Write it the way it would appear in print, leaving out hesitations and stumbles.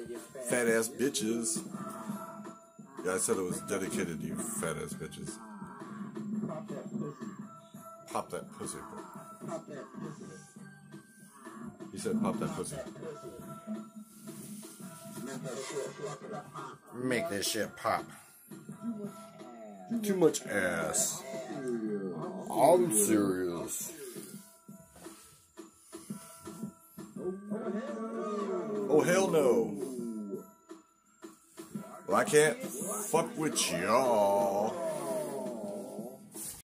fat ass bitches. Yeah, I said it was dedicated to you fat ass bitches. Pop that pussy. Pop that pussy. He said pop that pussy. Make this shit pop. Too much ass. I'm serious. Oh hell no. Well, I can't fuck with y'all.